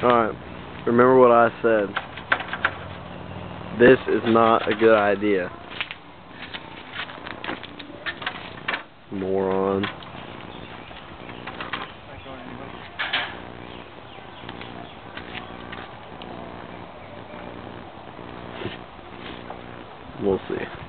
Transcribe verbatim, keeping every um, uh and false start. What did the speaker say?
Alright, remember what I said. This is not a good idea. Moron. We'll see.